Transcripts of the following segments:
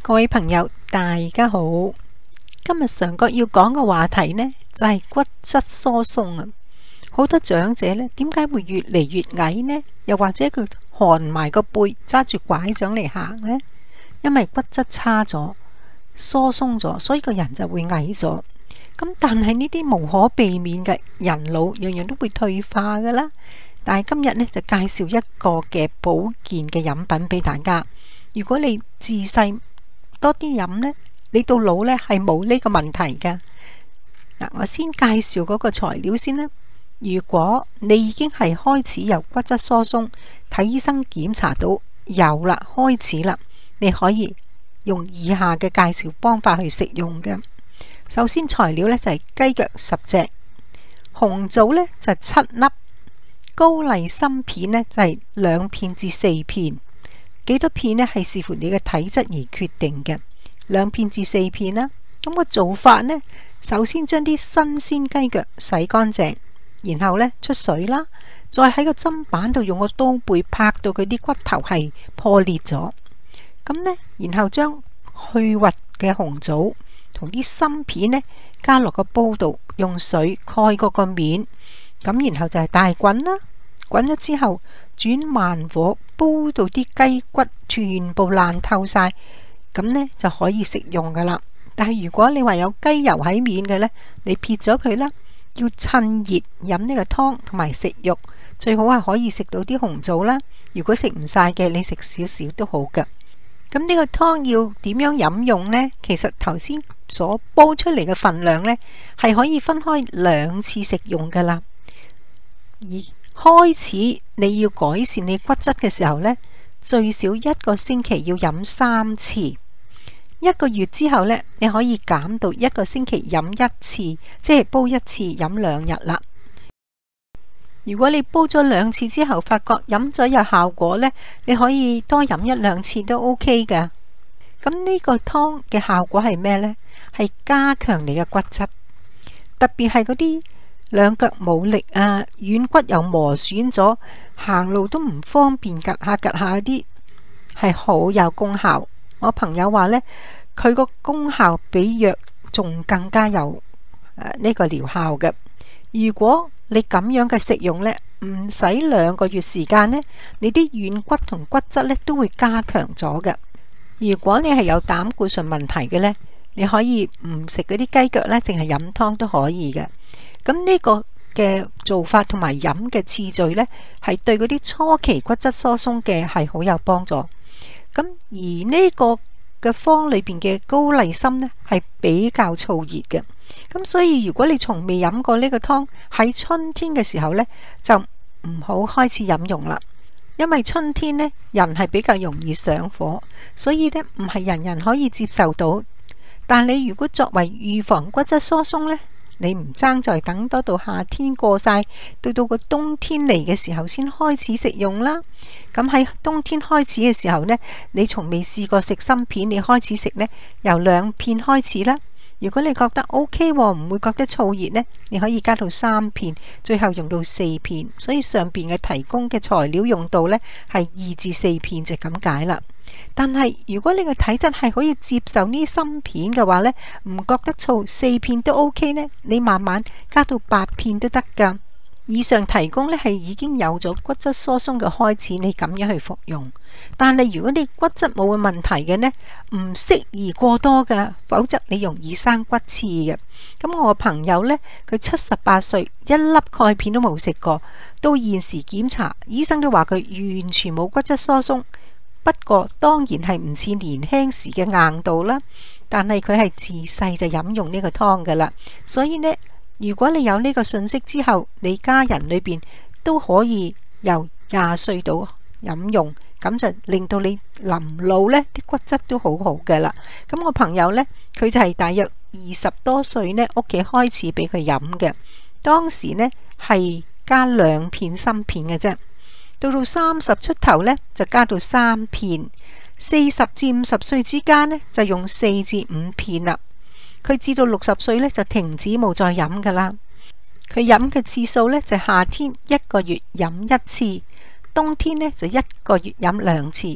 各位朋友，大家好。今日常覺要講嘅話題呢，就係骨質疏鬆啊。好多長者呢，點解會越嚟越矮呢？又或者佢寒埋個背，揸住拐杖嚟行呢？因為骨質差咗、疏鬆咗，所以個人就會矮咗。咁但係呢啲無可避免嘅，人老樣樣都會退化噶啦。但係今日呢，就介紹一個嘅保健嘅飲品俾大家。如果你自細多啲飲呢，你到老呢係冇呢個問題㗎。嗱，我先介紹嗰個材料先啦。如果你已經係開始有骨質疏鬆，睇醫生檢查到有啦，開始啦，你可以用以下嘅介紹方法去食用嘅。首先材料呢就係雞腳10隻，紅棗呢就7粒，高麗參片呢就係2片至4片。幾多片呢係視乎你嘅體質而決定嘅，2片至4片啦。咁個做法呢，首先將啲新鮮雞腳洗乾淨，然後呢出水啦，再喺個砧板度用個刀背拍到佢啲骨頭係破裂咗。咁呢，然後將去核嘅紅棗同啲參片呢加落個煲度，用水蓋過個面，咁然後就係大滾啦。滾咗之後，轉慢火煲到啲雞骨全部爛透晒，咁呢就可以食用噶啦。但係如果你話有雞油喺面嘅呢，你撇咗佢啦，要趁熱飲呢個湯同埋食肉，最好係可以食到啲紅棗啦。如果食唔晒嘅，你食少少都好噶。咁呢個湯要點樣飲用呢？其實頭先所煲出嚟嘅份量呢，係可以分開2次食用噶啦。而開始你要改善你骨質嘅時候呢，最少1個星期要飲3次。1個月之後呢，你可以減到1個星期飲1次，即係煲1次飲2日啦。如果你煲咗2次之後，發覺飲咗有效果呢，你可以多飲1-2次都 OK 噶。咁呢個湯嘅效果係咩呢？係加強你嘅骨質，特別係嗰啲兩腳冇力啊，軟骨又磨損咗，行路都唔方便，趷下趷下嗰啲，係好有功效。我朋友話呢，佢個功效比藥仲更加有呢個療效嘅。如果你咁樣嘅食用呢，唔使2個月時間呢，你啲軟骨同骨質呢都會加強咗嘅。如果你係有膽固醇問題嘅呢，你可以唔食嗰啲雞腳呢，淨係飲湯都可以嘅。咁呢個嘅做法同埋飲嘅次序呢，係對嗰啲初期骨質疏鬆嘅係好有幫助。咁而呢個嘅方裏邊嘅高麗參呢，係比較燥熱嘅。咁所以如果你從未飲過呢個湯，喺春天嘅時候呢，就唔好開始飲用啦。因為春天呢，人係比較容易上火，所以呢唔係人人可以接受到。但你如果作為預防骨質疏鬆呢，你唔爭在等多到夏天過晒，到個冬天嚟嘅時候先開始食用啦。咁喺冬天開始嘅時候呢，你從未試過食參片，你開始食呢，由2片開始啦。如果你覺得 OK 唔會覺得燥熱呢，你可以加到3片，最後用到4片。所以上邊嘅提供嘅材料用到呢，係2至4片就咁解啦。但係如果你嘅體質係可以接受呢參片嘅話呢，唔覺得燥，4片都 OK 呢，你慢慢加到8片都得噶。以上提供呢係已經有咗骨質疏鬆嘅開始，你咁樣去服用。但係如果你骨質冇問題嘅呢，唔適宜過多噶，否則你容易生骨刺嘅。咁我朋友呢，佢78歲，1粒鈣片都冇食過，到現時檢查，醫生都話佢完全冇骨質疏鬆。不過當然係唔似年輕時嘅硬度啦，但係佢係自細就飲用呢個湯噶啦。所以呢，如果你有呢個信息之後，你家人裏邊都可以由20歲到飲用，咁就令到你臨老呢啲骨質都好好噶啦。咁我朋友呢，佢就係大約20多歲呢，屋企開始俾佢飲嘅，當時呢係加2片參片嘅啫。到30出頭呢，就加到3片，40至50歲之間呢，就用4至5片啦。佢至到60歲呢，就停止冇再飲噶啦。佢飲嘅次數呢，就夏天1個月飲1次，冬天呢，就1個月飲2次。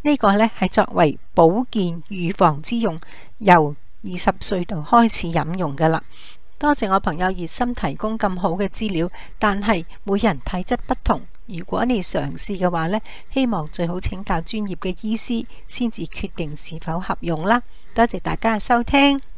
呢個呢係作為保健預防之用，由20歲度開始飲用㗎啦。多謝我朋友熱心提供咁好嘅資料，但係每人體質不同，如果你嘗試嘅話呢，希望最好請教專業嘅醫師先至決定是否合用啦。多謝大家嘅收聽。